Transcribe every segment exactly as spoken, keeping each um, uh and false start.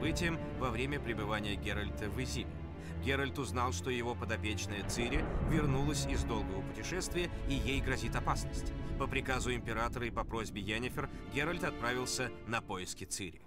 событиям во время пребывания Геральта в Изиме. Геральт узнал, что его подопечная Цири вернулась из долгого путешествия, и ей грозит опасность. По приказу императора и по просьбе Йеннифер Геральт отправился на поиски Цири.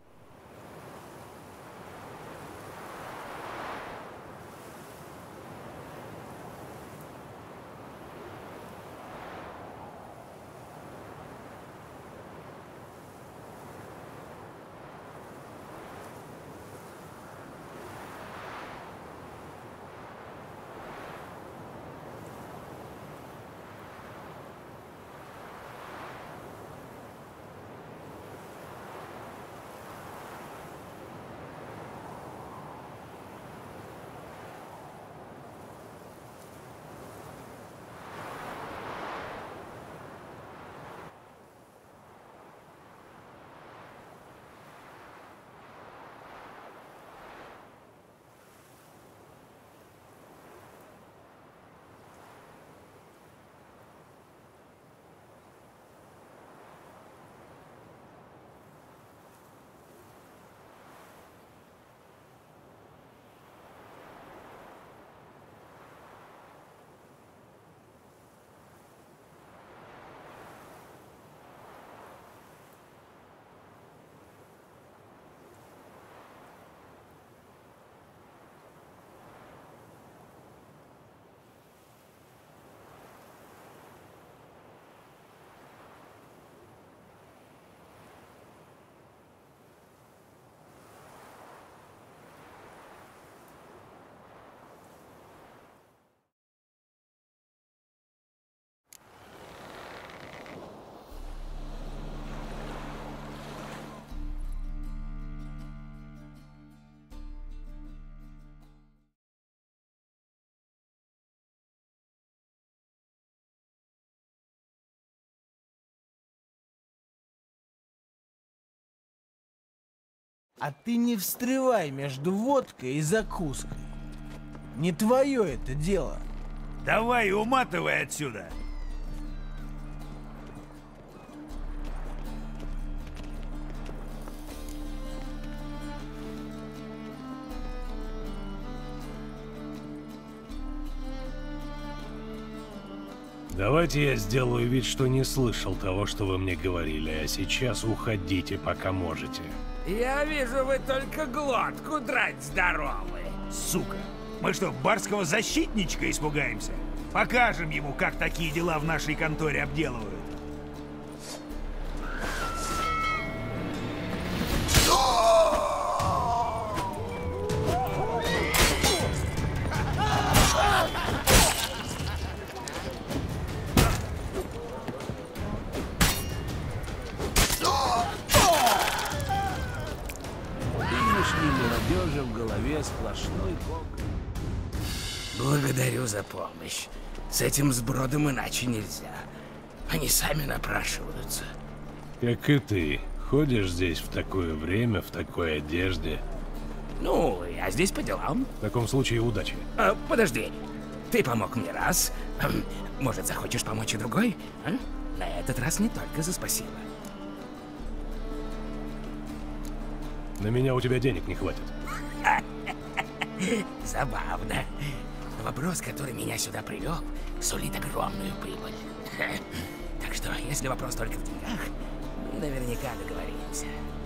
А ты не встревай между водкой и закуской. Не твое это дело. Давай, уматывай отсюда. Давайте я сделаю вид, что не слышал того, что вы мне говорили, а сейчас уходите, пока можете. Я вижу, вы только глотку драть здоровы. Сука, мы что, барского защитничка испугаемся? Покажем ему, как такие дела в нашей конторе обделывают. В голове сплошной кок. Благодарю за помощь. С этим сбродом иначе нельзя. Они сами напрашиваются. Как и ты. Ходишь здесь в такое время, в такой одежде. Ну, я здесь по делам. В таком случае удачи. А, подожди. Ты помог мне раз. Может, захочешь помочь и другой? А? На этот раз не только за спасибо. На меня у тебя денег не хватит. Забавно. Вопрос, который меня сюда привел, сулит огромную прибыль. Так что, если вопрос только в деньгах, мы наверняка договоримся.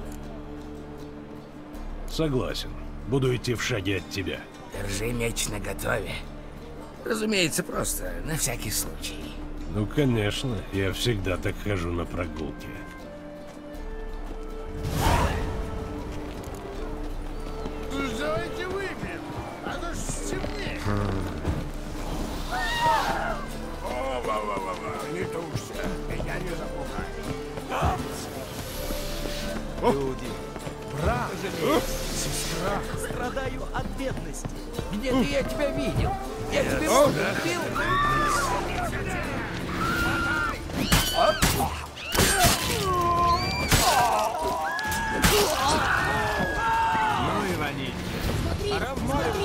Согласен. Буду идти в шаге от тебя. Держи меч наготове. Разумеется, просто на всякий случай. Ну, конечно. Я всегда так хожу на прогулки. Давайте выпьем, а то стемнеет. Не тушься, меня не запугай. Люди, брат, сестра, страдаю от бедности. Где-то я тебя видел. Я тебе убил. Ну и вонить. Пора в море.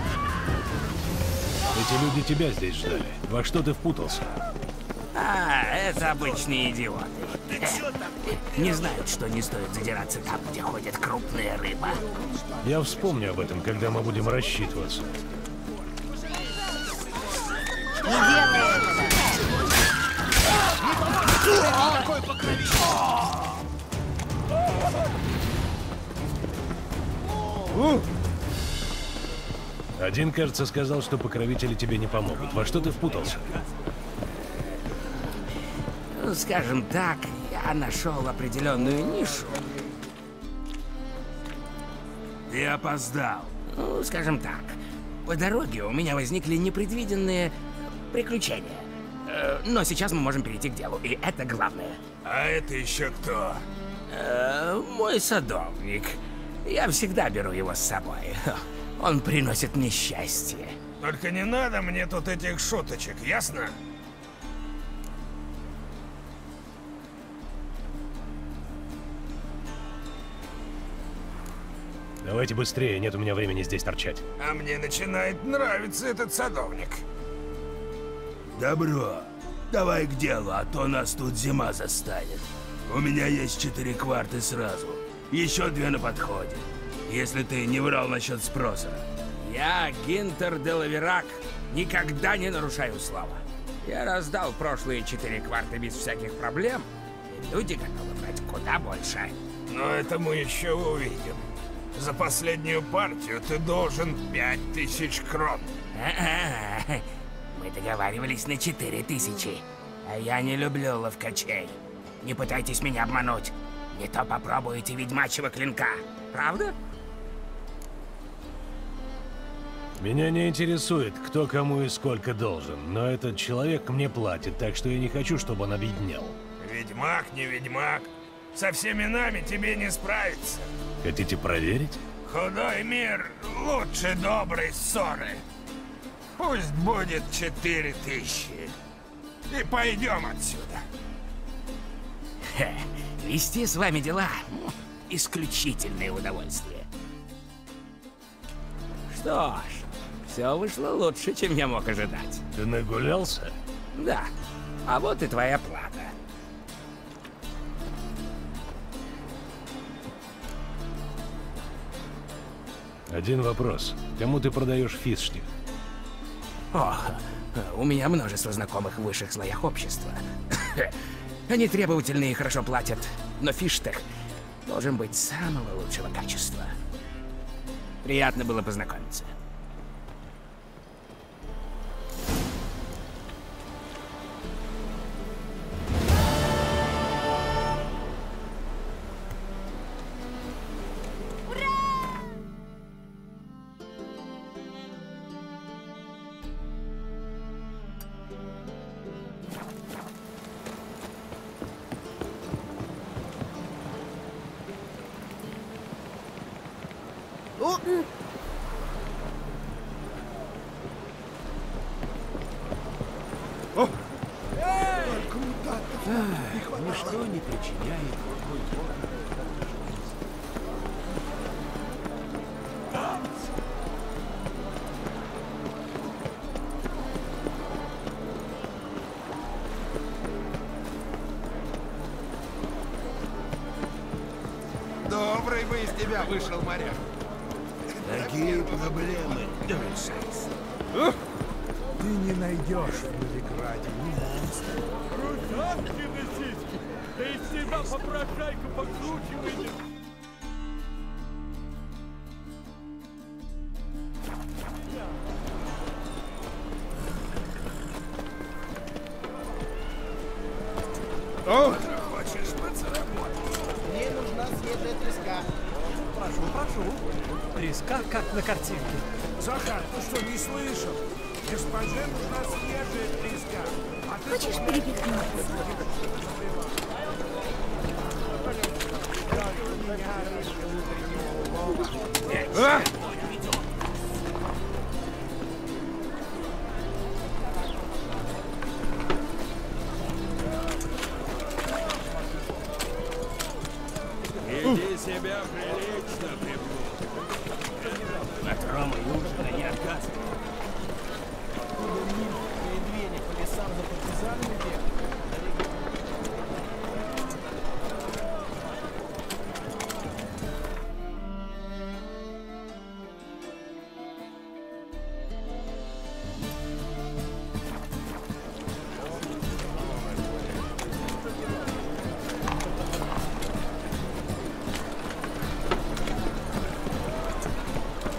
Эти люди тебя здесь ждали. Во что ты впутался? А, это обычные идиоты. Не знают, что не стоит задираться там, где ходит крупная рыба. Я вспомню об этом, когда мы будем рассчитываться. Не делай этого! Какой покровитель! Один, кажется, сказал, что покровители тебе не помогут. Во что ты впутался? Ну, скажем так, я нашел определенную нишу. Ты опоздал. Ну, скажем так, по дороге у меня возникли непредвиденные приключения. Э, Но сейчас мы можем перейти к делу, и это главное. А это еще кто? Э, Мой садовник. Я всегда беру его с собой. Он приносит мне счастье. Только не надо мне тут этих шуточек, ясно? Давайте быстрее, нет у меня времени здесь торчать. А мне начинает нравиться этот садовник. Добро. Давай к делу, а то нас тут зима застанет. У меня есть четыре кварты сразу. Еще две на подходе. Если ты не врал насчет спроса. Я, Гинтер де Лаверак, никогда не нарушаю слова. Я раздал прошлые четыре кварта без всяких проблем, и люди готовы брать куда больше. Но это мы еще увидим. За последнюю партию ты должен пять тысяч крон. А-а-а. Мы договаривались на четыре тысячи. А я не люблю ловкачей. Не пытайтесь меня обмануть. Не то попробуете ведьмачьего клинка. Правда? Меня не интересует, кто кому и сколько должен, но этот человек мне платит, так что я не хочу, чтобы он обеднел. Ведьмак, не ведьмак. Со всеми нами тебе не справиться. Хотите проверить? Худой мир лучше доброй ссоры. Пусть будет четыре тысячи. И пойдем отсюда. Хе, вести с вами дела — исключительное удовольствие. Что ж, все вышло лучше, чем я мог ожидать. Ты нагулялся? Да, а вот и твоя плата. Один вопрос. Кому ты продаешь фисшник? О, у меня множество знакомых в высших слоях общества. Они требовательные и хорошо платят, но фиштех должен быть самого лучшего качества. Приятно было познакомиться. Ничто не причиняет. Добрый бы из тебя вышел моряк. Такие проблемы. Ты не найдешь в Новиграде ни монстра. Русалки носить! Да и всегда попрошайку покруче выйдет! О! Хочешь подзаработать? Мне нужна светлая треска. Прошу, прошу. Треска, как на картинке. Захар, ты что, не слышал? Госпоже нужна свежая треска. А ты Хочешь перепихнуть? А! Веди себя прилично, приплод. От Ромы и ужина не отказывай. Медведя по лесам за партизанами бегают.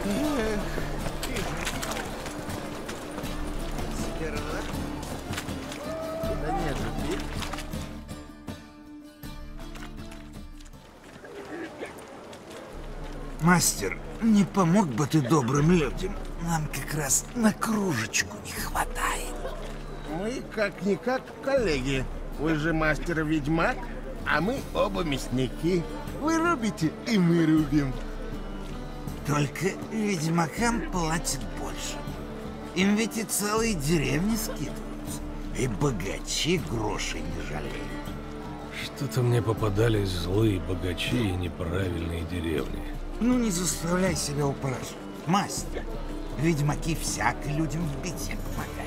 Мастер, не помог бы ты добрым людям? Нам как раз на кружечку не хватает. Мы как-никак коллеги. Вы же мастер-ведьмак, а мы оба мясники. Вы рубите, и мы рубим. Только ведьмакам платят больше. Им ведь и целые деревни скидываются. И богачи грошей не жалеют. Что-то мне попадались злые богачи и неправильные деревни. Ну не заставляй себя упрашивать, мастер. Ведьмаки всяко людям в беде помогают.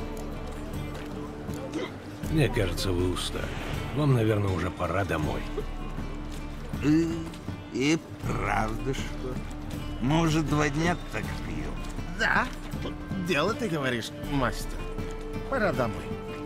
Мне кажется, вы устали. Вам, наверное, уже пора домой. И, и правда, что? Мы уже два дня так пьем. Да, дело ты говоришь, мастер. Пора домой.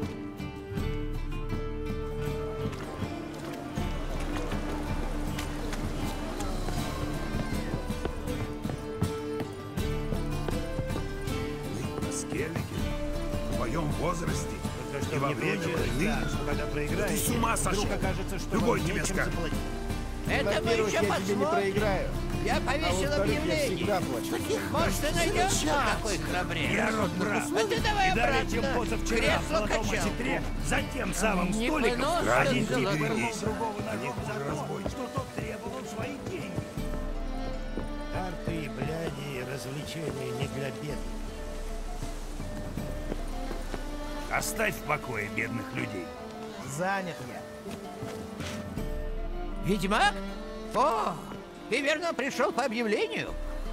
В моем возрасте и во время войны ты с ума сошел. Любой тебе скажет. Это мы еще посмотрим. Я повесил объявление. Может, ты найдешься такой храбрец? Я рот брат. А ты давай Недаром, чем обратно. позавчера в Кресло золотом качал. осетре за тем самым Не столиком понос, один как тебе золотой. есть. Другого наверх за разбой, что тот требовал свои деньги. Карты, бляди и развлечения не для бедных. Оставь в покое бедных людей. Занят я. Ведьмак? О, ты верно пришел по объявлению?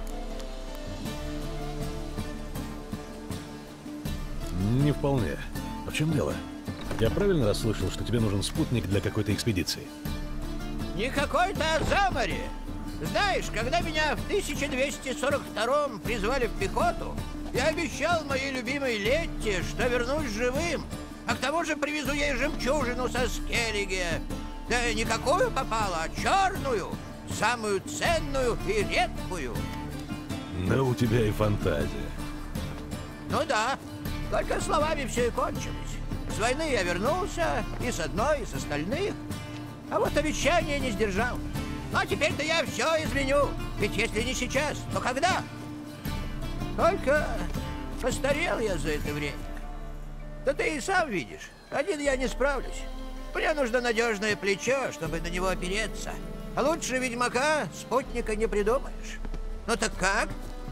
Не вполне. А в чем дело? Я правильно расслышал, что тебе нужен спутник для какой-то экспедиции? Не какой-то, а за море. Знаешь, когда меня в тысяча двести сорок втором призвали в пехоту, я обещал моей любимой Летте, что вернусь живым, а к тому же привезу ей жемчужину со Скеллиге. Да не какую попало, а черную, самую ценную и редкую. Да у тебя и фантазия. Ну да, только словами все и кончилось. С войны я вернулся и с одной, и с остальных. А вот обещание не сдержал. Но теперь-то я все изменю. Ведь если не сейчас, то когда? Только постарел я за это время. Да ты и сам видишь, один я не справлюсь. Мне нужно надежное плечо, чтобы на него опереться. А лучше ведьмака спутника не придумаешь. Ну так как?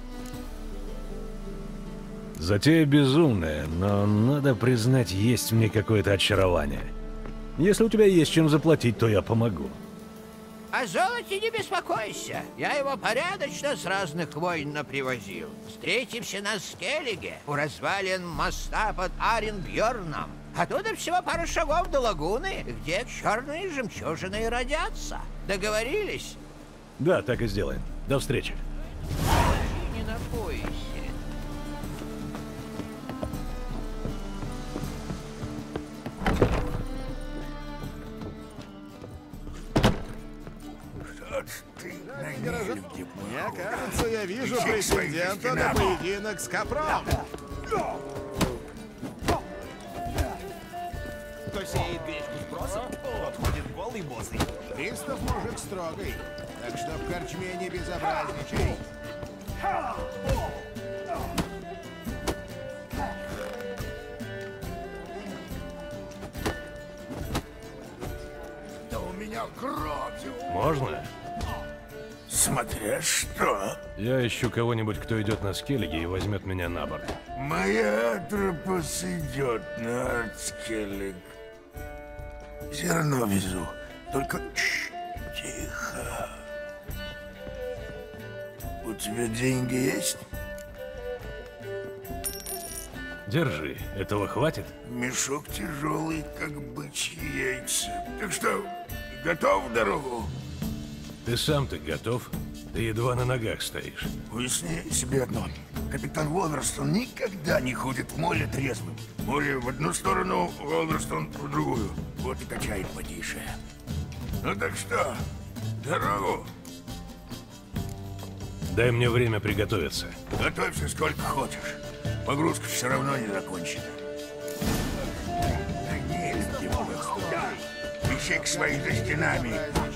Затея безумная, но надо признать, есть в ней какое-то очарование. Если у тебя есть чем заплатить, то я помогу. О золоте не беспокойся. Я его порядочно с разных войн напривозил. Встретимся на Скеллиге, у развалин моста под Аренбьерном. Оттуда всего пара шагов до лагуны, где черные жемчужины и родятся. Договорились? Да, так и сделаем. До встречи. Не напойся. Мне кажется, я вижу претендента на поединок с Копром. Кто сеет гречку спросом, тот ходит голый босый. Пристав мужик строгий, так что в корчме не безобразничай. Да у меня кровь. Можно? Смотря что. Я ищу кого-нибудь, кто идет на Скеллиге и возьмет меня на борт. Моя Атропос идет на Артскеллиг. Зерно везу. Только Тш, тихо. У тебя деньги есть? Держи. Этого хватит? Мешок тяжелый, как бычьи яйца. Так что, готов в дорогу? Ты сам-то готов? Ты едва на ногах стоишь. Уясни себе одно. Капитан Волверстон никогда не ходит в море трезвым. Море в одну сторону, Волверстон в другую. Вот и качает потише. Ну так что, дорогу? Дай мне время приготовиться. Готовься сколько хочешь. Погрузка все равно не закончена. Ищи к своих за стенами.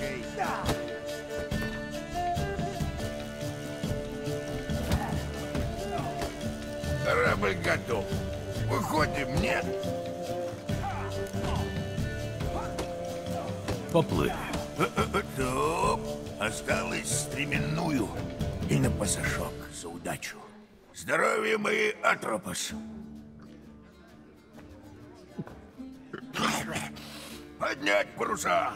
Корабль готов. Выходим, нет? Поплыли. Топ. Осталось стременную и на пасашок за удачу. Здоровья мои, Атропос. Поднять паруса!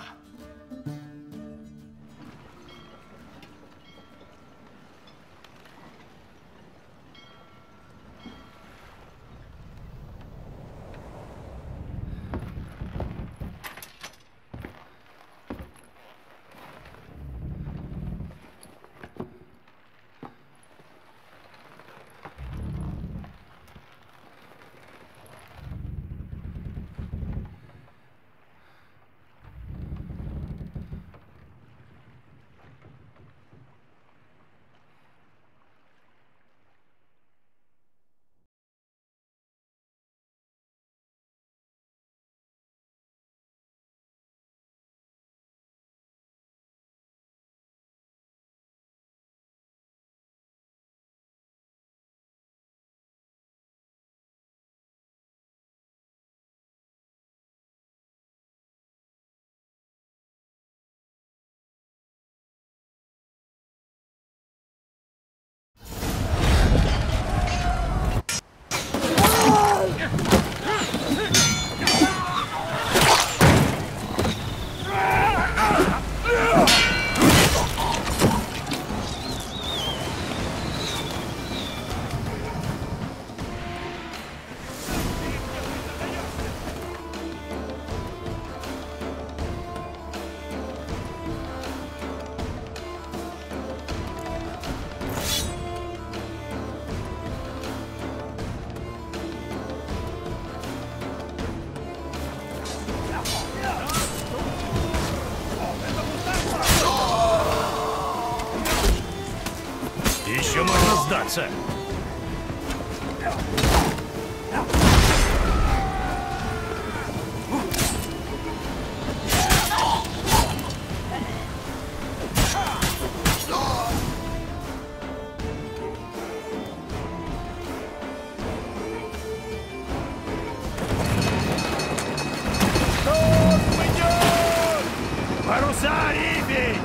Еще можно сдаться. Паруса ребить!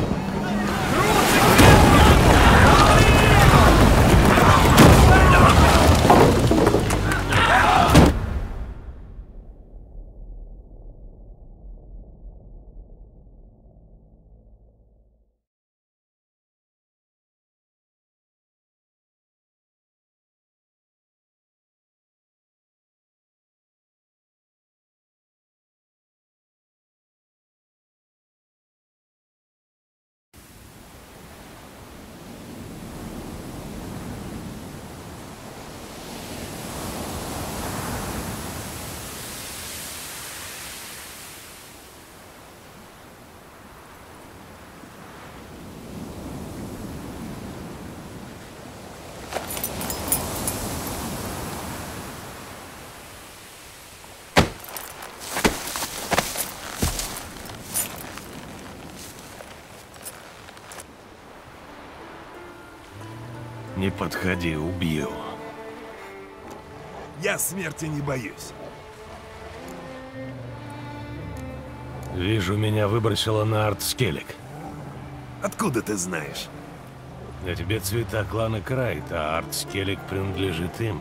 Не подходи, убью. Я смерти не боюсь. Вижу, меня выбросило на Артскеллиг. Откуда ты знаешь? На тебе цвета клана Крайт, а Артскеллиг принадлежит им.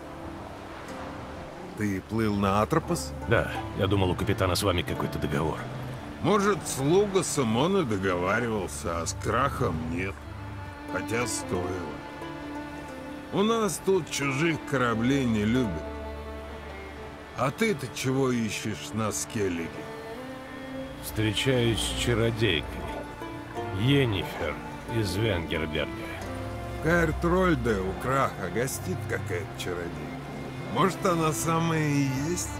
Ты плыл на Атропос? Да, я думал, у капитана с вами какой-то договор. Может, слуга Самон и договаривался, а с Крахом нет. Хотя стоило. У нас тут чужих кораблей не любят. А ты-то чего ищешь на Скеллиге? Встречаюсь с чародейкой. Йеннифер из Венгерберга. В Каэр-Трольде у Краха гостит какая-то чародейка. Может, она самая и есть?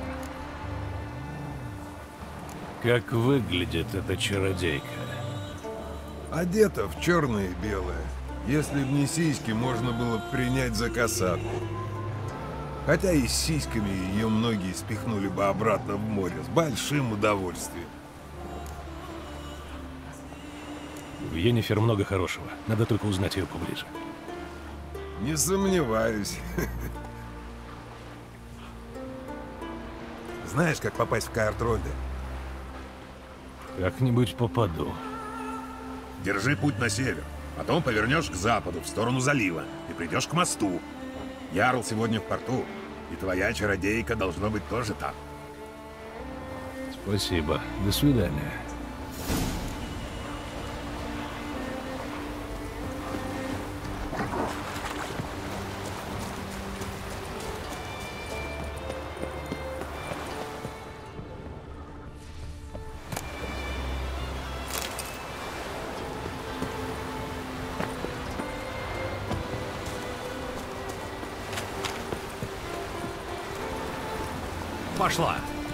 Как выглядит эта чародейка? Одета в черное и белое. Если б не сиськи, можно было б принять за касатку. Хотя и с сиськами ее многие спихнули бы обратно в море с большим удовольствием. В Йеннифер много хорошего. Надо только узнать ее поближе. Не сомневаюсь. Знаешь, как попасть в Каэртрольде? Как-нибудь попаду. Держи путь на север. Потом повернешь к западу, в сторону залива, и придешь к мосту. Ярл сегодня в порту, и твоя чародейка должно быть тоже там. Спасибо. До свидания. Пошла!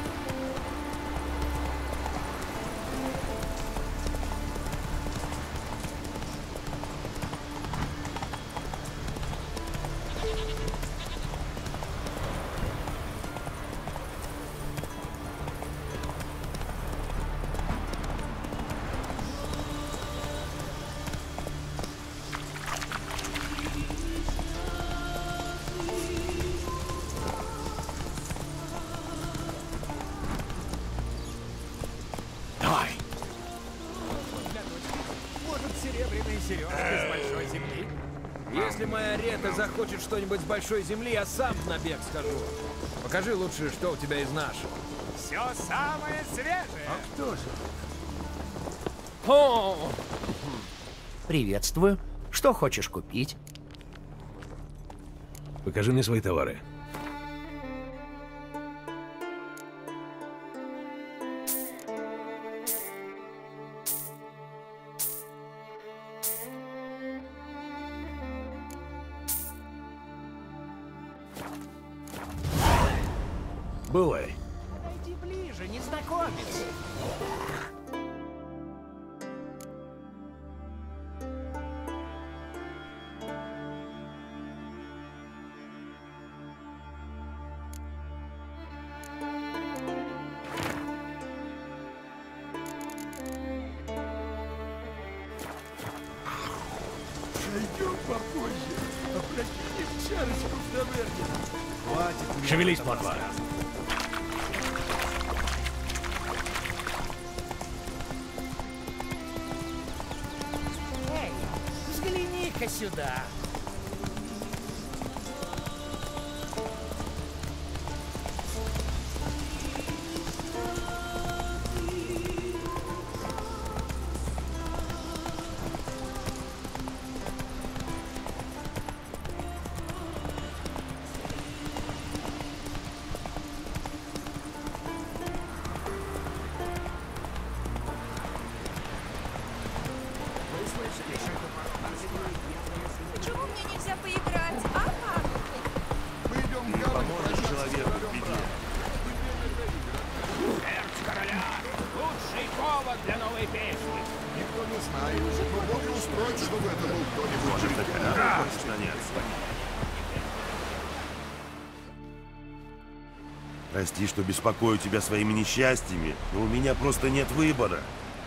Захочет что-нибудь с большой земли, я сам в набег скажу. Покажи лучше, что у тебя из нашего. Все самое свежее. А кто же? О! Приветствую. Что хочешь купить? Покажи мне свои товары. Бывай. Подойди ближе, незнакомец. Зайдем попозже. Опрокинем чарочку в таверне. Хватит. Шевелись, плотва. Эй, взгляни-ка сюда. Почему мне нельзя поиграть? Ага. Мы идем в гавань. Поможешь человеку в беде. Смерть короля. Лучший повод для новой песни. Никто не знает, но могу устроить, чтобы это был кто-нибудь. Да. Прости, что беспокою тебя своими несчастьями, но у меня просто нет выбора.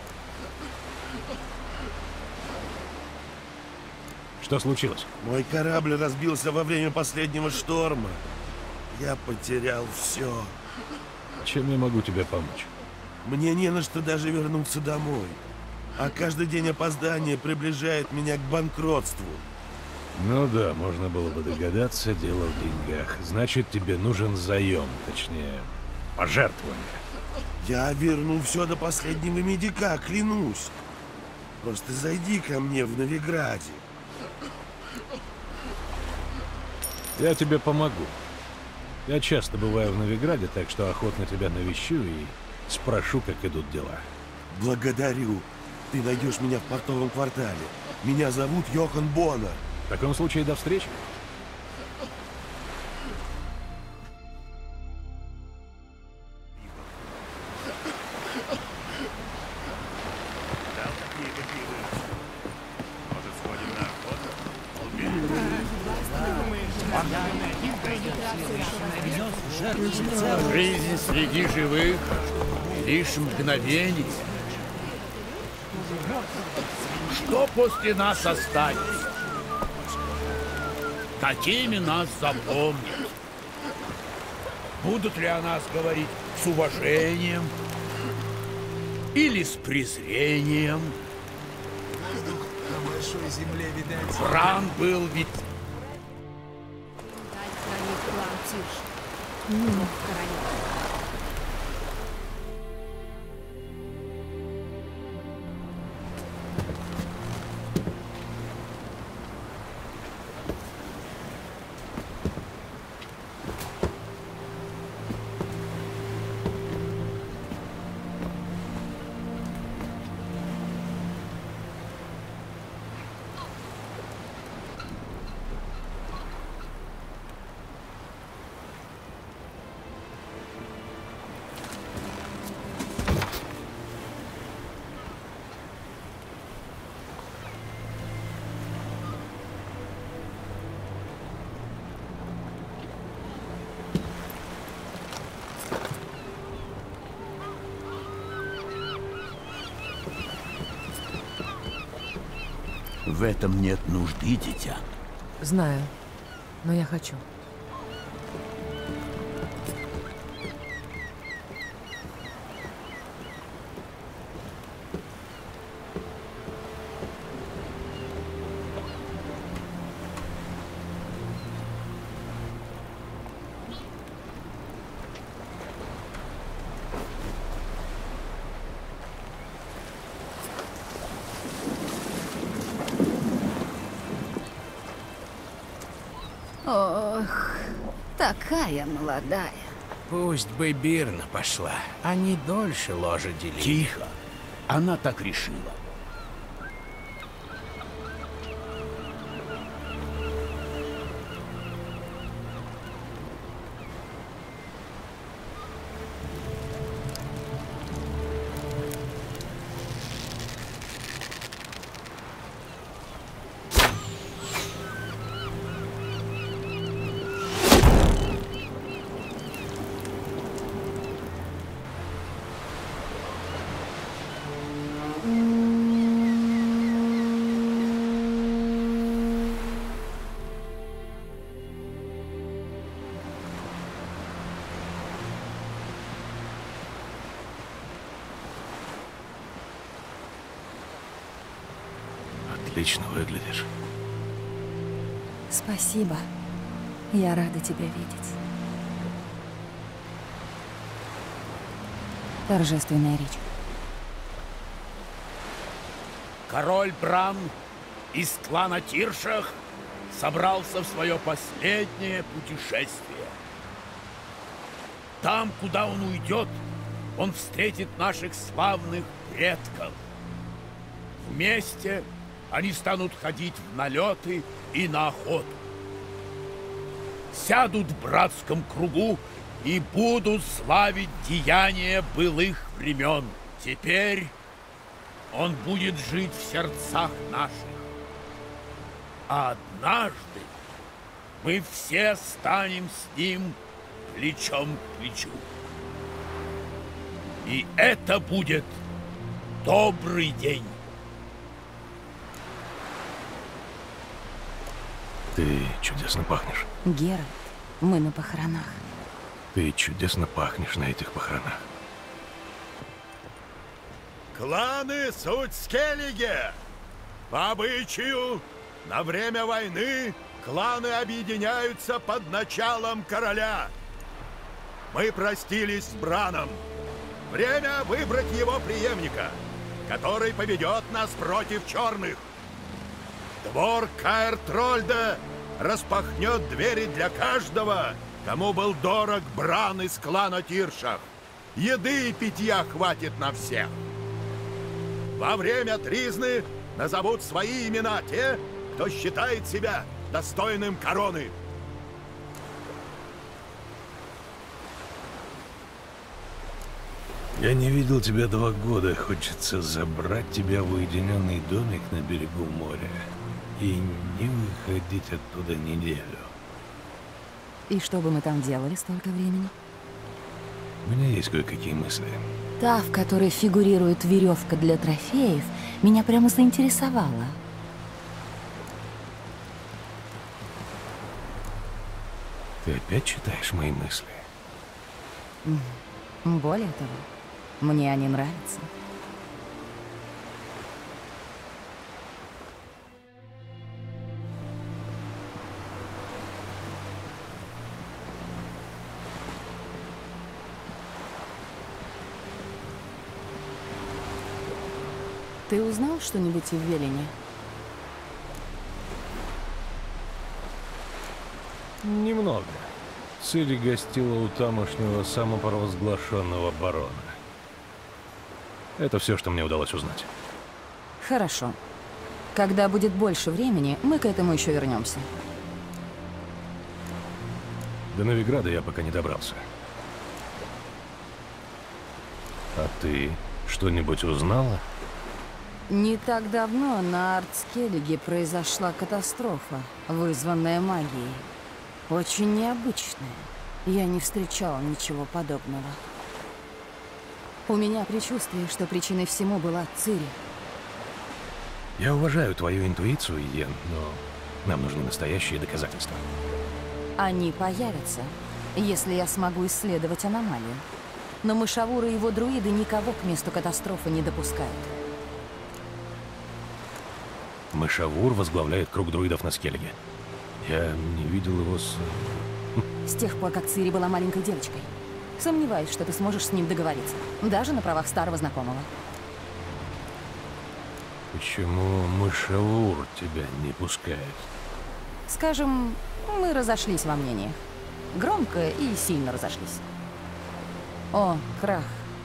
Что случилось? Мой корабль разбился во время последнего шторма. Я потерял все. Чем я могу тебе помочь? Мне не на что даже вернуться домой. А каждый день опоздания приближает меня к банкротству. Ну да, можно было бы догадаться, дело в деньгах. Значит, тебе нужен заем, точнее, пожертвование. Я верну все до последнего медика, клянусь. Просто зайди ко мне в Новиграде. Я тебе помогу. Я часто бываю в Новиграде, так что охотно тебя навещу и спрошу, как идут дела. Благодарю. Ты найдешь меня в портовом квартале. Меня зовут Йохан Боннер. В таком случае, до встречи. Может, сходим на охоту? Жизнь среди живых — лишь мгновение. Что после нас останется? Какими нас запомнят? Будут ли о нас говорить с уважением или с презрением? На большой земле, видать... Бран был ведь... В этом нет нужды, дитя. Знаю, но я хочу. Ох, такая молодая. Пусть бы Бирна пошла, они дольше ложа делили. Тихо, она так решила. Отлично выглядишь. Спасибо. Я рада тебя видеть. Торжественная речь. Король Бран из клана Тиршах собрался в свое последнее путешествие. Там, куда он уйдет, он встретит наших славных предков. Вместе они станут ходить в налеты и на охоту. Сядут в братском кругу и будут славить деяния былых времен. Теперь он будет жить в сердцах наших. А однажды мы все станем с ним плечом к плечу. И это будет добрый день. Ты чудесно пахнешь. Геральт, мы на похоронах. Ты чудесно пахнешь на этих похоронах. Кланы суть скеллиги. По обычаю, на время войны кланы объединяются под началом короля. Мы простились с Браном. Время выбрать его преемника, который поведет нас против черных. Двор Каэр-Трольда распахнет двери для каждого, кому был дорог Бран из клана Тиршах. Еды и питья хватит на всех. Во время тризны назовут свои имена те, кто считает себя достойным короны. Я не видел тебя два года. Хочется забрать тебя в уединенный домик на берегу моря и не выходить оттуда неделю. И что бы мы там делали столько времени? У меня есть кое-какие мысли. Та, в которой фигурирует веревка для трофеев, меня прямо заинтересовала. Ты опять читаешь мои мысли? Более того, мне они нравятся. Ты узнал что-нибудь в Велине? Немного. Цири гостила у тамошнего самопровозглашенного барона. Это все, что мне удалось узнать. Хорошо. Когда будет больше времени, мы к этому еще вернемся. До Новиграда я пока не добрался. А ты что-нибудь узнала? Не так давно на Артскеллиге произошла катастрофа, вызванная магией. Очень необычная. Я не встречала ничего подобного. У меня предчувствие, что причиной всему была Цири. Я уважаю твою интуицию, Йен, но нам нужны настоящие доказательства. Они появятся, если я смогу исследовать аномалию. Но Мышавур и его друиды никого к месту катастрофы не допускают. Мышавур возглавляет круг друидов на Скеллиге. Я не видел его с... С тех пор, как Цири была маленькой девочкой. Сомневаюсь, что ты сможешь с ним договориться. Даже на правах старого знакомого. Почему Мышавур тебя не пускает? Скажем, мы разошлись во мнениях. Громко и сильно разошлись. О, Крах.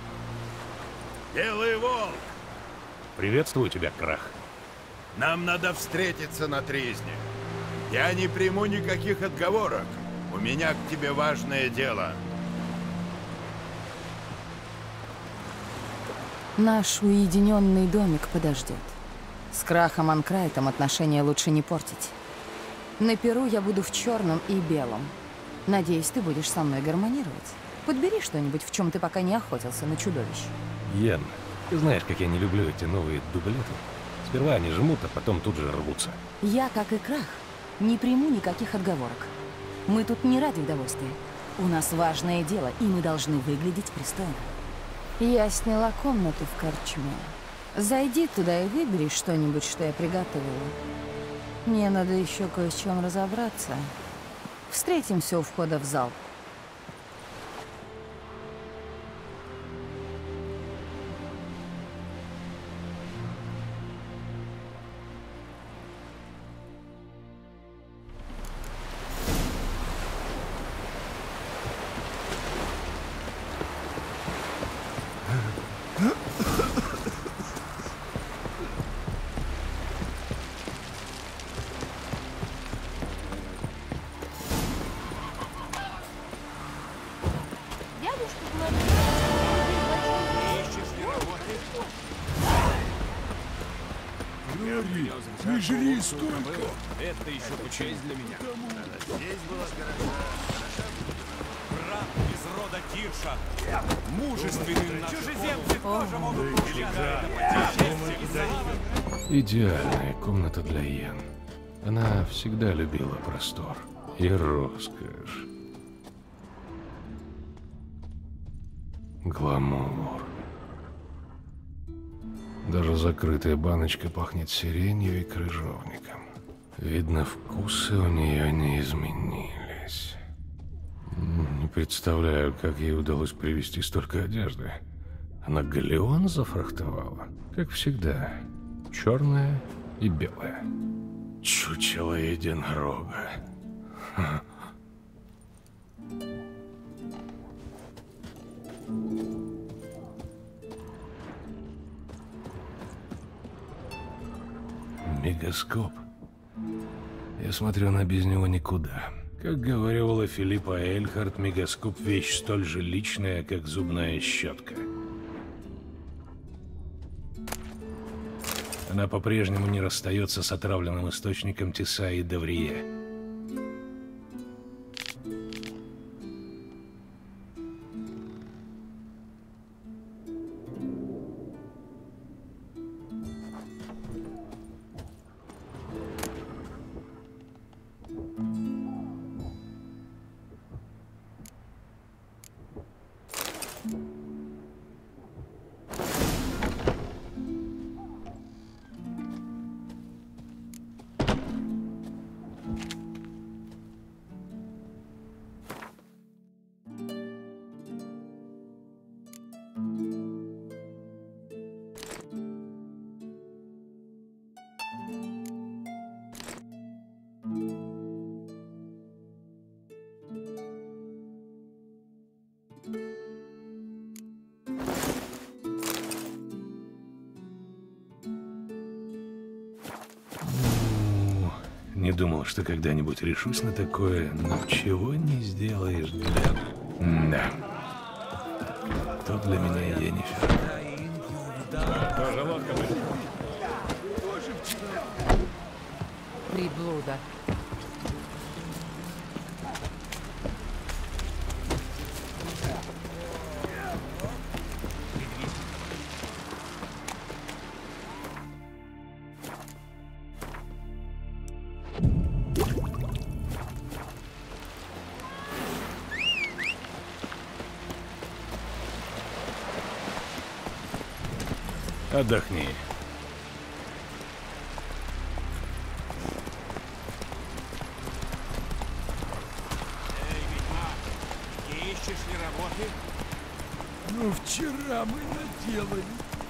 Белый волк! Приветствую тебя, Крах. Нам надо встретиться на тризне. Я не приму никаких отговорок. У меня к тебе важное дело. Наш уединенный домик подождет. С Крахом Анкрайтом отношения лучше не портить. На Перу я буду в черном и белом. Надеюсь, ты будешь со мной гармонировать. Подбери что-нибудь, в чем ты пока не охотился на чудовищ. Йен, ты знаешь, как я не люблю эти новые дублеты. Сперва они жмут, а потом тут же рвутся. Я, как и Крах, не приму никаких отговорок. Мы тут не ради удовольствия. У нас важное дело, и мы должны выглядеть пристойно. Я сняла комнату в корчме. Зайди туда и выбери что-нибудь, что я приготовила. Мне надо еще кое с чем разобраться. Встретимся у входа в зал. Вы жили столько! Это еще честь для меня. Здесь было брат из рода Кирша. Мужественный наш. Чужеземцы тоже могут Идеальная комната для Йен. Она всегда любила простор и роскошь. Гламур. Даже закрытая баночка пахнет сиренью и крыжовником. Видно, вкусы у нее не изменились. Не представляю, как ей удалось привезти столько одежды. Она галеон зафрахтовала, как всегда. Черная и белая. Чучело единорога. Ха. Мегаскоп. Я смотрю, она без него никуда. Как говорила Филиппа Эйльхарт, мегаскоп — вещь столь же личная, как зубная щетка. Она по-прежнему не расстается с отравленным источником Тесаи Даврие. не думал, что когда-нибудь решусь на такое, но чего не сделаешь для... Да. То для меня Йеннифер. Тоже лодка будет. Приблуда. Отдохни. Эй, ведьмак, не ищешь ли работы? Ну, вчера мы наделали.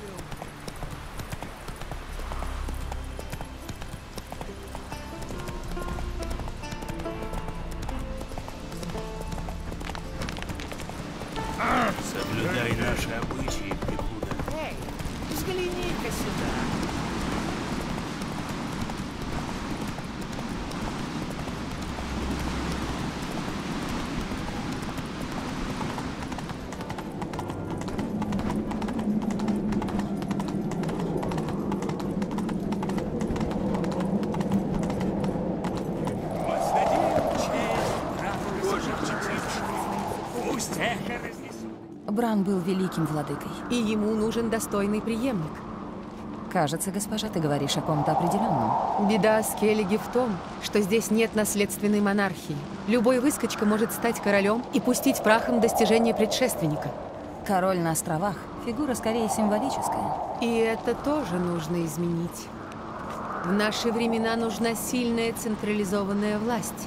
Соблюдай наши обычаи, Приблуда. Эй, взгляни-ка сюда. Бран был великим владыкой. И ему нужен достойный преемник. Кажется, госпожа, ты говоришь о ком-то определенном. Беда Скеллиги в том, что здесь нет наследственной монархии. Любой выскочка может стать королем и пустить прахом достижения предшественника. Король на островах – фигура скорее символическая. И это тоже нужно изменить. В наши времена нужна сильная централизованная власть.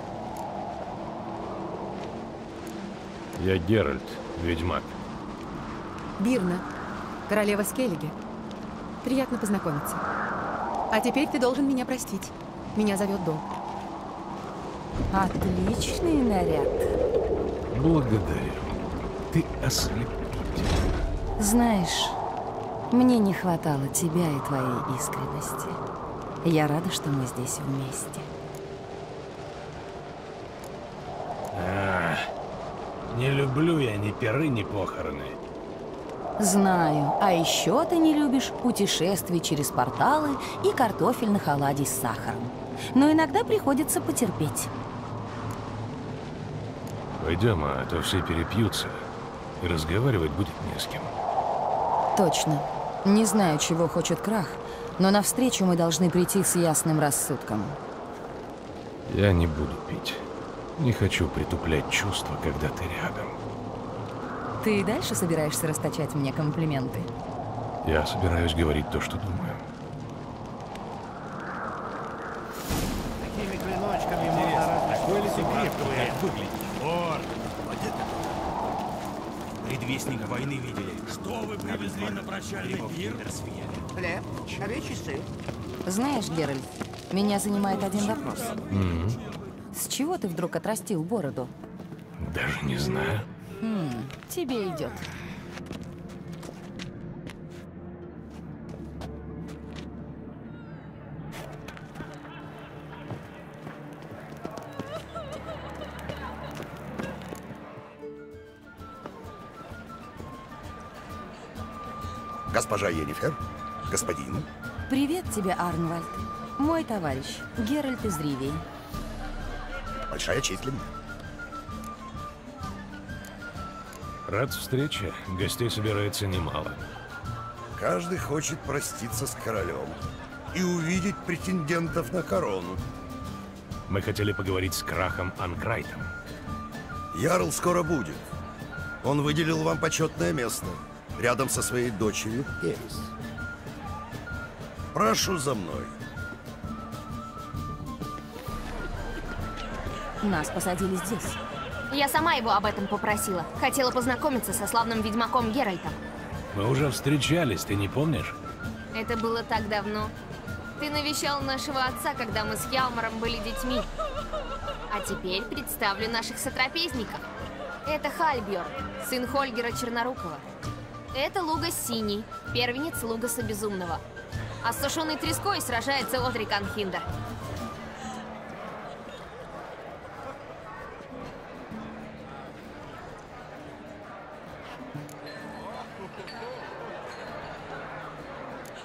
Я Геральт, ведьмак. Бирна, королева Скеллиги. Приятно познакомиться. А теперь ты должен меня простить. Меня зовет Дол. Отличный наряд. Благодарю. Ты ослепительна. Знаешь, мне не хватало тебя и твоей искренности. Я рада, что мы здесь вместе. А, не люблю я ни пиры, ни похороны. Знаю. А еще ты не любишь путешествий через порталы и картофельных оладий с сахаром. Но иногда приходится потерпеть. Пойдем, а то все перепьются. И разговаривать будет не с кем. Точно. Не знаю, чего хочет Крах, но навстречу мы должны прийти с ясным рассудком. Я не буду пить. Не хочу притуплять чувства, когда ты рядом. Ты и дальше собираешься расточать мне комплименты? Я собираюсь говорить то, что думаю. Такими клиночками можно Интересно, такой ли ты разрушить крепкий, крепкое. как выглядишь? Ор, вот это да. Предвестник войны видели. Что вы привезли на прощальный пир? Хлеб, овечий сыр. Знаешь, Геральт, меня занимает один вопрос. М-м. С чего ты вдруг отрастил бороду? Даже не знаю. Хм, тебе идет. Госпожа Йеннифер, господин. Привет тебе, Арнвальд. Мой товарищ, Геральт из Ривии. Большая честь для меня. Рад встрече. Гостей собирается немало. Каждый хочет проститься с королем и увидеть претендентов на корону. Мы хотели поговорить с Крахом Анкрайтом. Ярл скоро будет. Он выделил вам почетное место рядом со своей дочерью Эрис. Прошу за мной. Нас посадили здесь. Я сама его об этом попросила. Хотела познакомиться со славным ведьмаком Геральтом. Мы уже встречались, ты не помнишь? Это было так давно. Ты навещал нашего отца, когда мы с Хьялмаром были детьми. А теперь представлю наших сотрапезников. Это Хальбьорн, сын Хольгера Чернорукого. Это Лугас Синий, первенец Лугаса Безумного. А с сушеной треской сражается Одрик Анхиндер.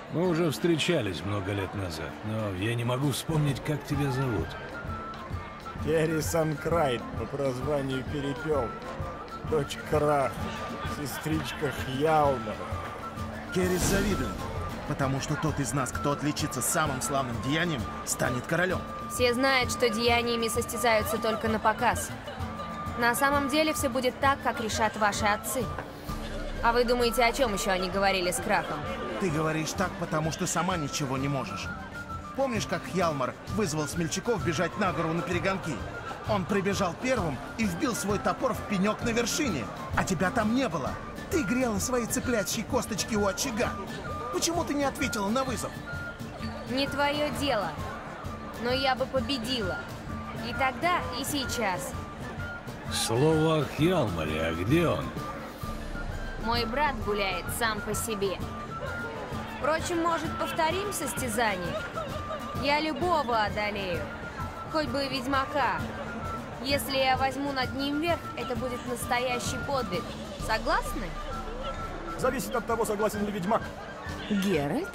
Мы уже встречались много лет назад, но я не могу вспомнить, как тебя зовут. Керри Санкрайт по прозванию Перепел. Дочь Краха, сестричка Хьялмара. Керрис завидуем, потому что тот из нас, кто отличится самым славным деянием, станет королем. Все знают, что деяниями состязаются только на показ. На самом деле все будет так, как решат ваши отцы. А вы думаете, о чем еще они говорили с Крахом? Ты говоришь так, потому что сама ничего не можешь. Помнишь, как Хьялмар вызвал смельчаков бежать на гору на перегонки? Он прибежал первым и вбил свой топор в пенек на вершине, а тебя там не было. Ты грела свои цыплячьи косточки у очага. Почему ты не ответила на вызов? Не твое дело. Но я бы победила. И тогда, и сейчас. Слово о Хьялмаре, а где он? Мой брат гуляет сам по себе. Впрочем, может, повторим состязание? Я любого одолею. Хоть бы и ведьмака. Если я возьму над ним верх, это будет настоящий подвиг. Согласны? Зависит от того, согласен ли ведьмак. Геральт?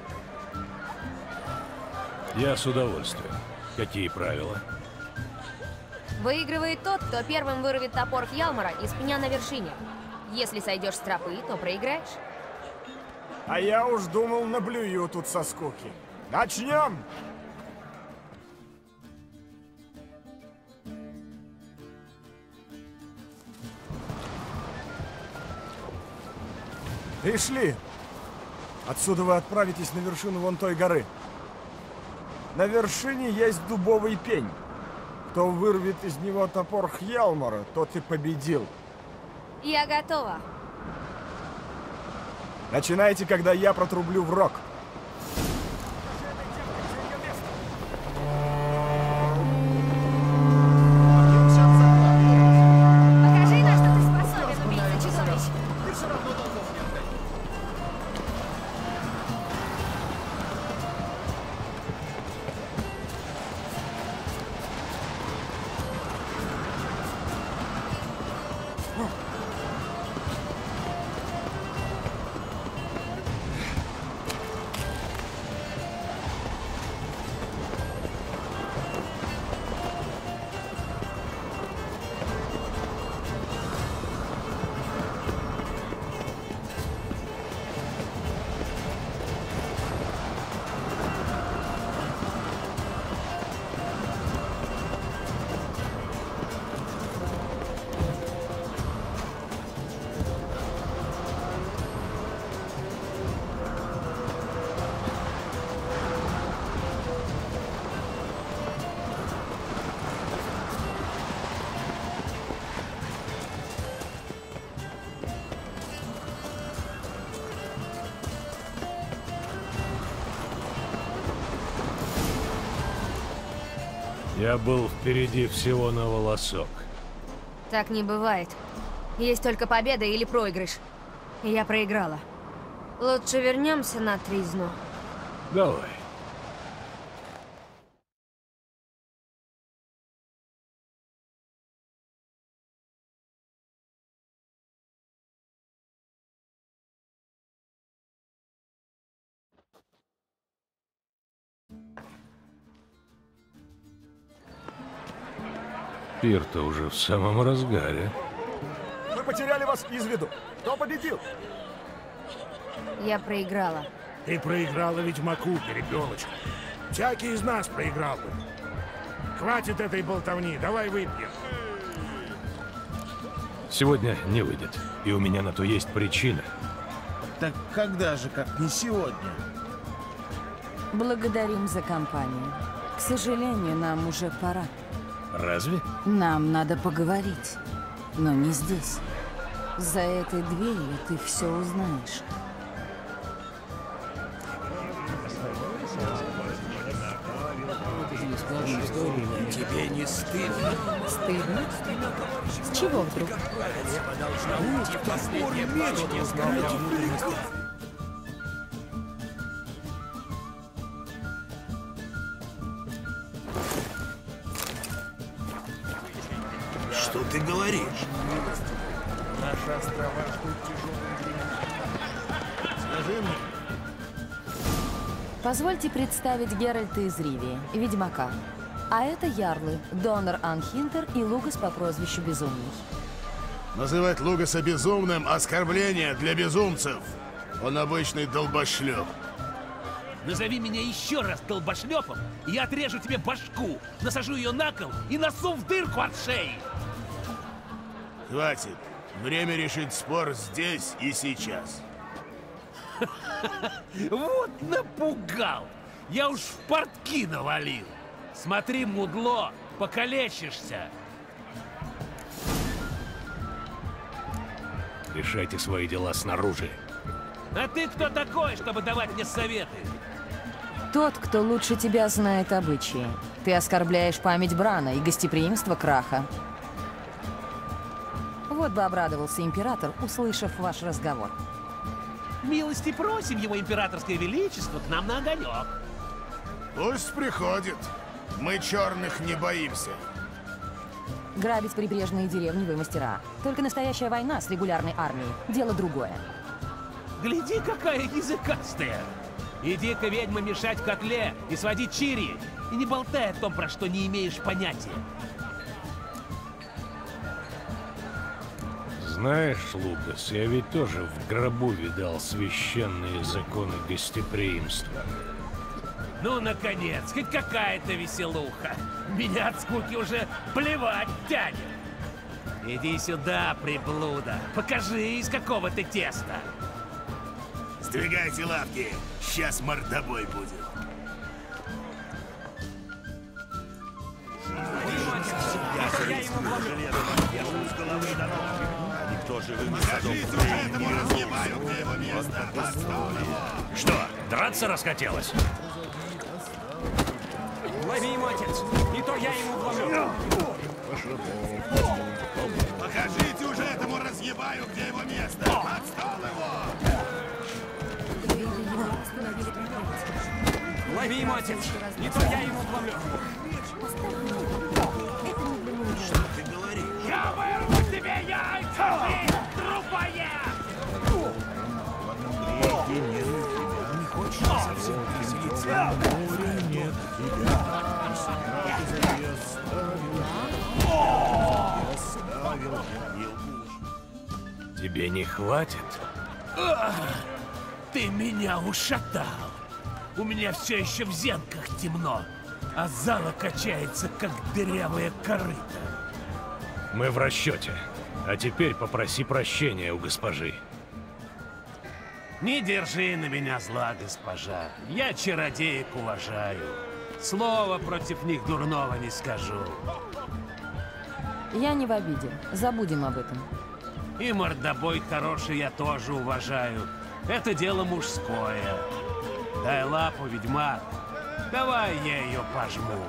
Я с удовольствием. Какие правила? Выигрывает тот, кто первым вырвет топор Хьялмара из пня на вершине. Если сойдешь с тропы, то проиграешь. А я уж думал, наблюю тут со скуки. Начнем! Пришли. Отсюда вы отправитесь на вершину вон той горы. На вершине есть дубовый пень. Кто вырвет из него топор Хьялмара, тот и победил. Я готова. Начинайте, когда я протрублю в рог. Покажи, на что ты способен, убийца чудовищ. Ты все равно долгов не отдать. Я был впереди всего на волосок. Так не бывает. Есть только победа или проигрыш. И я проиграла. Лучше вернемся на тризну. Давай. Пир-то уже в самом разгаре. Мы потеряли вас из виду. Кто победил? Я проиграла. Ты проиграла ведьмаку, перепелочка. Всякий из нас проиграл бы. Хватит этой болтовни, давай выпьем. Сегодня не выйдет. И у меня на то есть причина. Так когда же, как не сегодня? Благодарим за компанию. К сожалению, нам уже пора. Разве? Нам надо поговорить. Но не здесь. За этой дверью ты все узнаешь. Тебе не стыдно? Стыдно? С чего вдруг? Что ты говоришь? Наши острова ждут тяжелый день. Скажи мне, Позвольте представить Геральта из Ривии, ведьмака. А это ярлы, Донор Анхинтер и Лугас по прозвищу Безумный. Называть Лугаса безумным — оскорбление для безумцев. Он обычный долбошлеп. Назови меня еще раз долбошлепом, и я отрежу тебе башку, насажу ее на кол и носу в дырку от шеи. Хватит. Время решить спор здесь и сейчас. Вот напугал. Я уж в портки навалил. Смотри, мудло, покалечишься. Решайте свои дела снаружи. А ты кто такой, чтобы давать мне советы? Тот, кто лучше тебя знает обычаи. Ты оскорбляешь память Брана и гостеприимство Краха. Вот бы обрадовался император, услышав ваш разговор. Милости просим, его императорское величество, к нам на огонек. Пусть приходит. Мы черных не боимся. Грабить прибрежные деревни вы мастера. Только настоящая война с регулярной армией — дело другое. Гляди, какая языкастая. Иди-ка, ведьма, мешать в котле и сводить чири. И не болтай о том, про что не имеешь понятия. Знаешь, Лукас, я ведь тоже в гробу видал священные законы гостеприимства. Ну, наконец, хоть какая-то веселуха. Меня от скуки уже плевать тянет. Иди сюда, приблуда. Покажи, из какого ты теста. Сдвигайте лапки. Сейчас мордобой будет. Я ему вломлю. С головы до ног. А никто живым не Скажите уже этому разъебаю, где его место. Что, драться расхотелось? Лови ему, отец. Не то я ему вломлю. Покажите уже этому разъебаю, где его место. Отстал его. Лови ему, отец. Не то я ему вломлю. Что ты говоришь? Я вырву тебе яйца, ты трупоед! Не хочешь совсем веселиться? Море нет тебя. Тебе не хватит? Ах, ты меня ушатал. У меня все еще в зенках темно, а зала качается, как дырявая корыта. Мы в расчете. А теперь попроси прощения у госпожи. Не держи на меня зла, госпожа. Я чародеек уважаю. Слова против них дурного не скажу. Я не в обиде. Забудем об этом. И мордобой хороший я тоже уважаю. Это дело мужское. Дай лапу, ведьмак. Давай я ее пожму.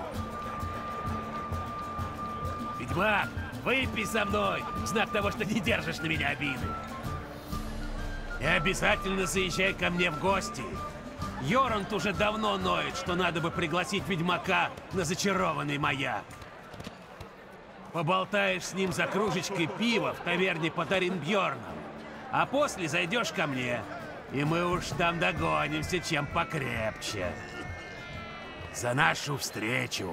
Ведьмак, выпей со мной, в знак того, что не держишь на меня обиды. И обязательно заезжай ко мне в гости. Йорант уже давно ноет, что надо бы пригласить ведьмака на зачарованный маяк. Поболтаешь с ним за кружечкой пива в таверне под Аринбьорном. А после зайдешь ко мне, и мы уж там догонимся, чем покрепче. За нашу встречу.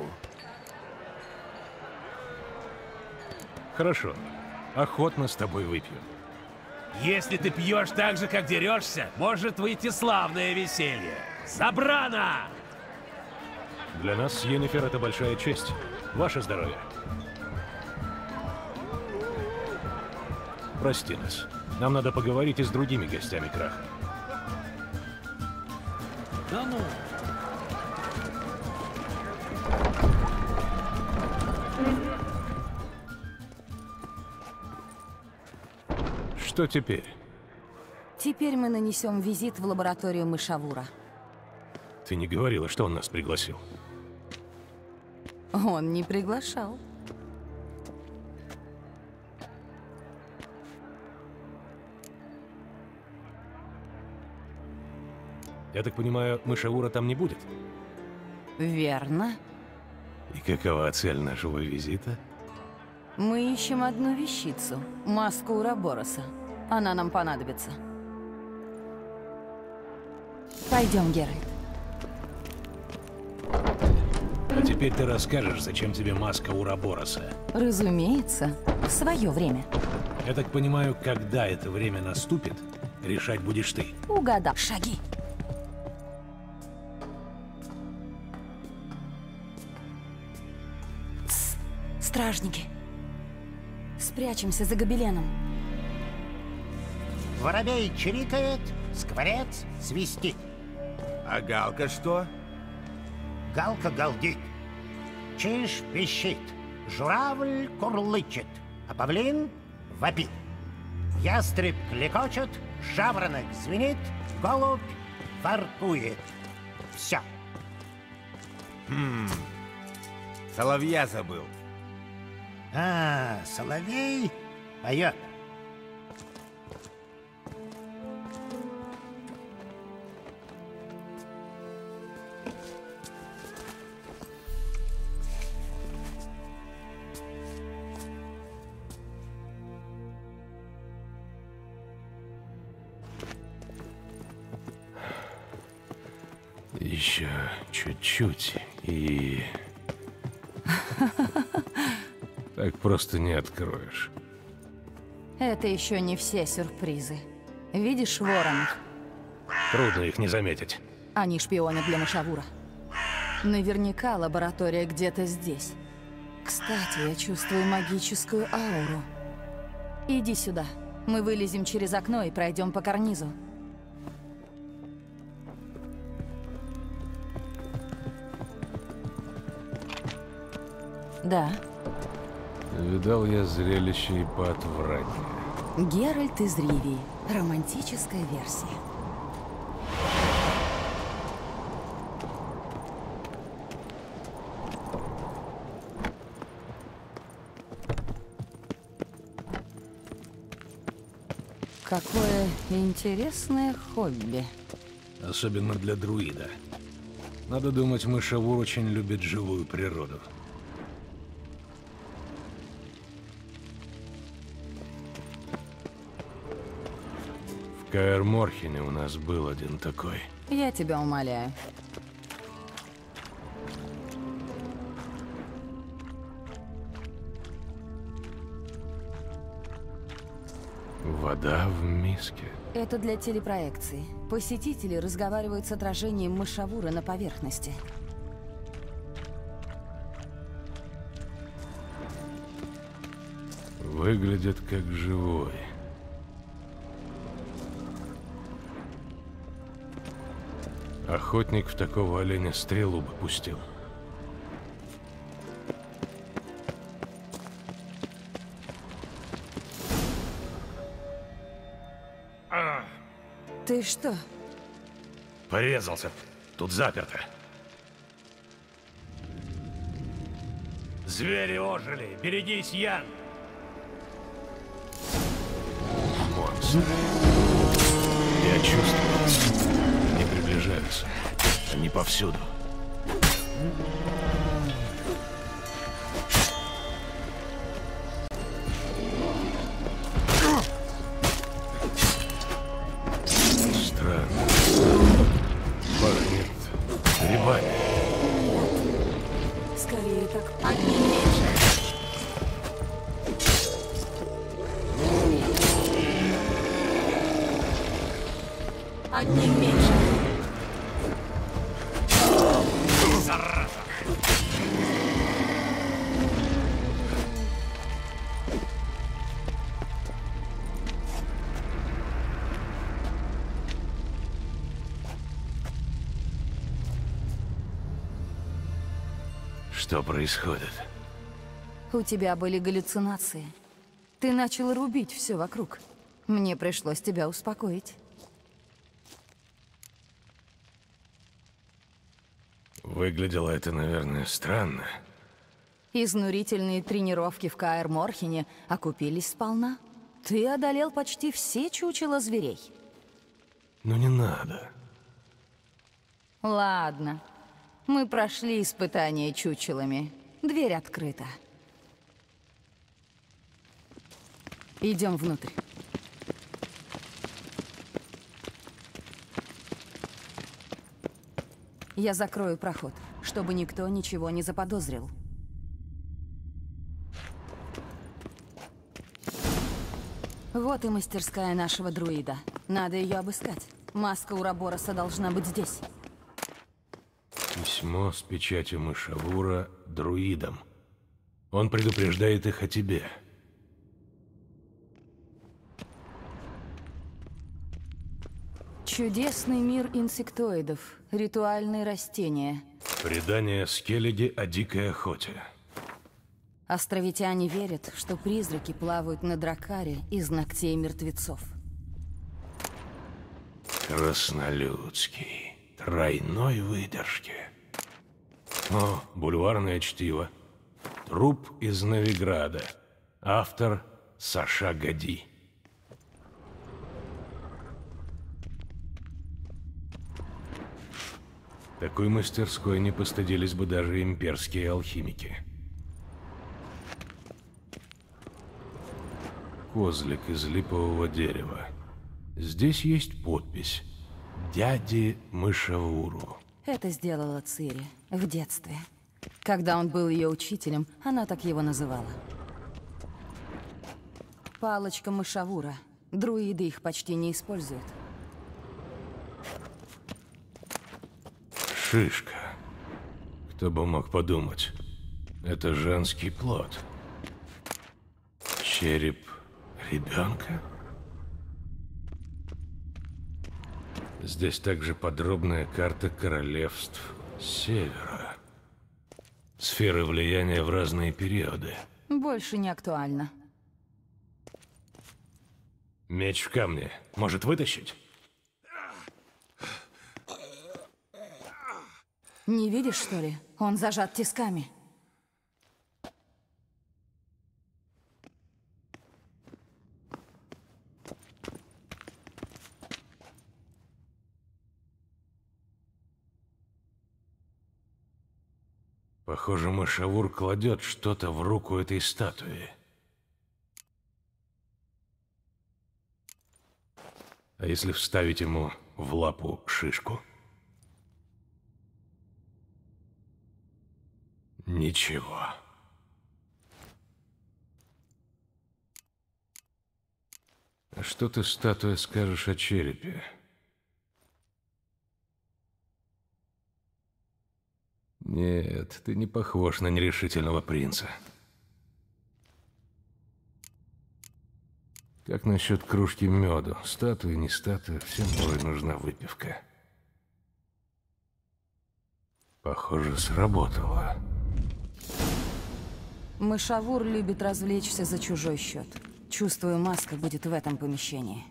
Хорошо. Охотно с тобой выпью. Если ты пьешь так же, как дерешься, может выйти славное веселье. Забрана! Для нас, Йеннифер, это большая честь. Ваше здоровье. Прости нас. Нам надо поговорить и с другими гостями Краха. Да ну. Что теперь? Теперь мы нанесем визит в лабораторию Мышавура. Ты не говорила, что он нас пригласил. Он не приглашал. Я так понимаю, Мышавура там не будет? Верно. И какова цель нашего визита? Мы ищем одну вещицу. Маску Урабороса. Она нам понадобится. Пойдем, Геральт. А теперь ты расскажешь, зачем тебе маска Урабороса. Разумеется, в свое время. Я так понимаю, когда это время наступит, решать будешь ты. Угадал. Шаги. Тс, стражники. Спрячемся за гобеленом. Воробей чирикает, скворец свистит. А Галка что? Галка галдит. Чиж пищит. Журавль курлычет. А павлин вопит. Ястреб клекочет, жаворонок звенит, голубь воркует. Все. Хм. Соловья забыл. А, соловей поет. Еще чуть-чуть и... Так просто не откроешь. Это еще не все сюрпризы. Видишь воронов? Трудно их не заметить. Они шпионят для Мышавура. Наверняка лаборатория где-то здесь. Кстати, я чувствую магическую ауру. Иди сюда. Мы вылезем через окно и пройдем по карнизу. Да. Видал я зрелище и поотвратнее. Геральт из Ривии. Романтическая версия. Какое интересное хобби. Особенно для друида. Надо думать, Мышавур очень любит живую природу. В Каэр-Морхене у нас был один такой. Я тебя умоляю. Вода в миске. Это для телепроекции. Посетители разговаривают с отражением Мышавура на поверхности. Выглядит как живой. Охотник в такого оленя стрелу бы пустил. Ты что? Порезался. Тут заперто. Звери ожили. Берегись, Ян. Монстр. Я чувствую. Они приближаются. Они повсюду. Странно. Пахнет грибами. Скорее так. Одним меньше. Зараза! Что происходит? У тебя были галлюцинации. Ты начал рубить все вокруг. Мне пришлось тебя успокоить. Выглядело это, наверное, странно. Изнурительные тренировки в Каэр-Морхене окупились сполна. Ты одолел почти все чучела зверей. Ну не надо. Ладно. Мы прошли испытание чучелами. Дверь открыта. Идем внутрь. Я закрою проход. чтобы никто ничего не заподозрил. Вот и мастерская нашего друида. Надо ее обыскать. Маска Урабороса должна быть здесь. Письмо с печатью Мышавура друидам. Он предупреждает их о тебе. Чудесный мир инсектоидов. Ритуальные растения. Предание Скеллиги о дикой охоте. Островитяне верят, что призраки плавают на дракаре из ногтей мертвецов. Краснолюдский. Тройной выдержки. О, бульварное чтиво. Труп из Новиграда. Автор Саша Гади. Такой мастерской не постыдились бы даже имперские алхимики. Козлик из липового дерева. Здесь есть подпись «Дяде Мышавуру». Это сделала Цири в детстве. Когда он был ее учителем, она так его называла. Палочка Мышавура. Друиды их почти не используют. Шишка. Кто бы мог подумать. Это женский плод. Череп ребенка? Здесь также подробная карта королевств Севера. Сферы влияния в разные периоды. Больше не актуально. Меч в камне. Может вытащить? Не видишь, что ли? Он зажат тисками. Похоже, Мышавур кладет что-то в руку этой статуи. А если вставить ему в лапу шишку? Ничего. А что ты, статуя, скажешь о черепе? Нет, ты не похож на нерешительного принца. Как насчет кружки меду? Статуя, не статуя, всем порой нужна выпивка. Похоже, сработало. Мышавур любит развлечься за чужой счет. Чувствую, маска будет в этом помещении.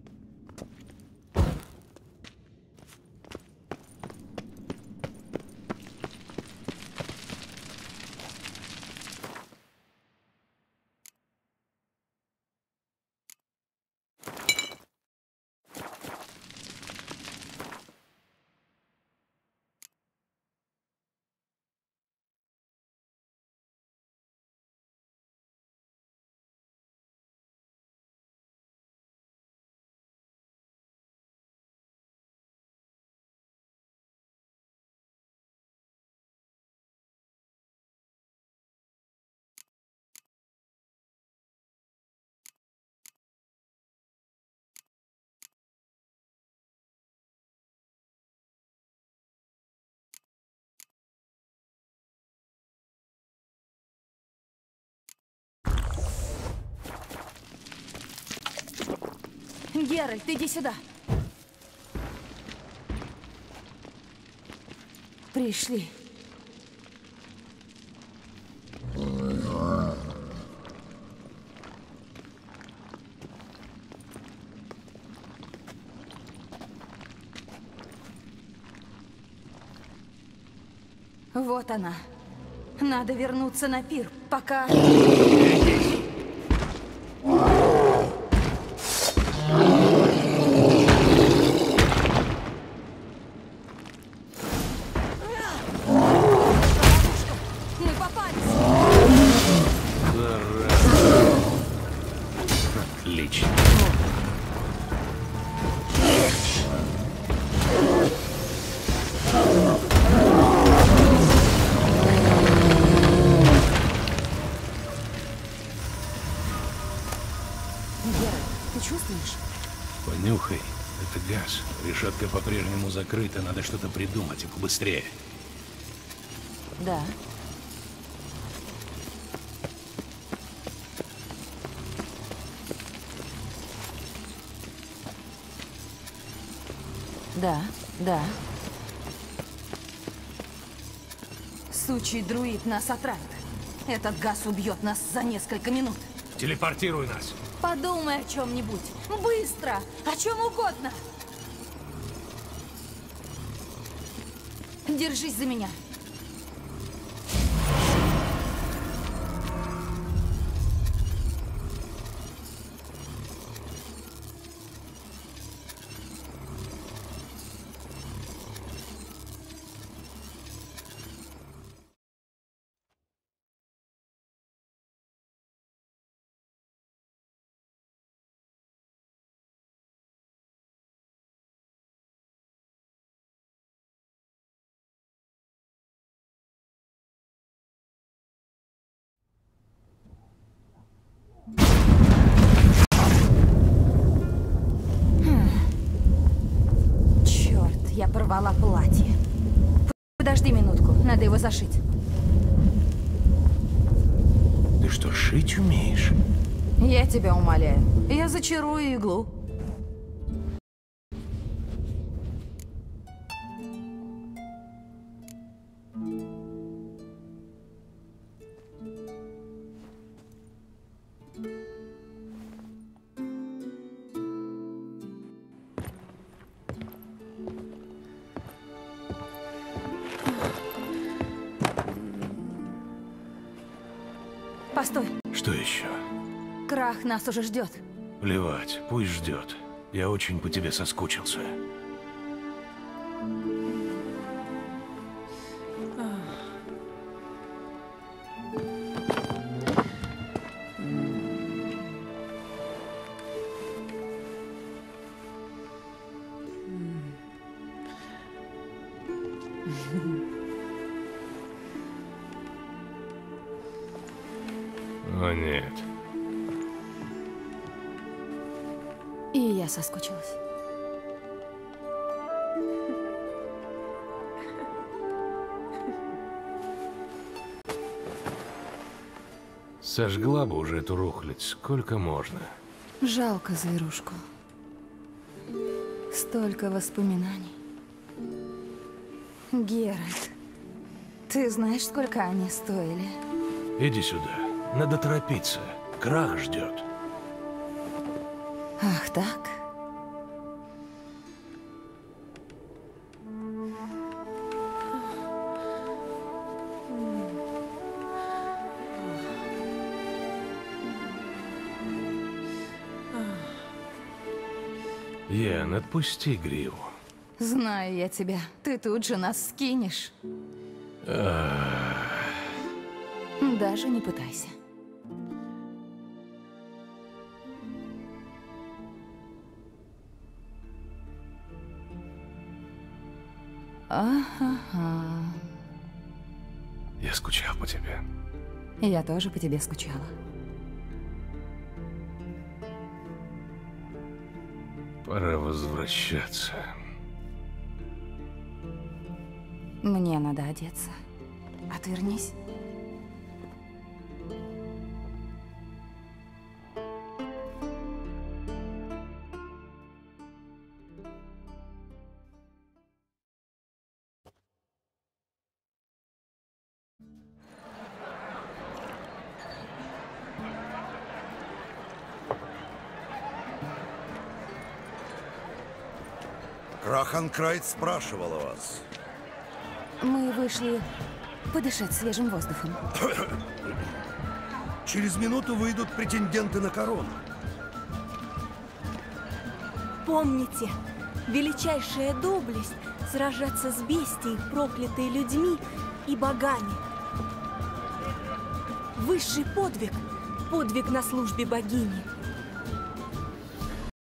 Геральт, иди сюда. Пришли. Вот она. Надо вернуться на пир, пока... Отлично. ты чувствуешь? Понюхай. Это газ. Решетка по-прежнему закрыта. Надо что-то придумать и побыстрее. Да. Да, да. Сучий друид нас отравит. Этот газ убьет нас за несколько минут. Телепортируй нас. Подумай о чем-нибудь. Быстро! О чем угодно! Держись за меня. Я порвала платье. Подожди минутку, надо его зашить. Ты что, шить умеешь? Я тебя умоляю. Я зачарую иглу. Постой. Что еще? Крах нас уже ждет. Плевать, пусть ждет. Я очень по тебе соскучился. О, нет. И я соскучилась. Сожгла бы уже эту рухлядь. Сколько можно? Жалко зверушку. Столько воспоминаний. Геральт, ты знаешь, сколько они стоили? Иди сюда. Надо торопиться. Крах ждет. Ах, так? Ян, отпусти гриву. Знаю я тебя. Ты тут же нас скинешь. Даже не пытайся. Ага. Я скучал по тебе. Я тоже по тебе скучала. Пора возвращаться. Мне надо одеться. Отвернись. Краханкрайт спрашивал о вас. Мы вышли подышать свежим воздухом. Через минуту выйдут претенденты на корону. Помните, величайшая доблесть — сражаться с бестией, проклятой людьми и богами. Высший подвиг — подвиг на службе богини.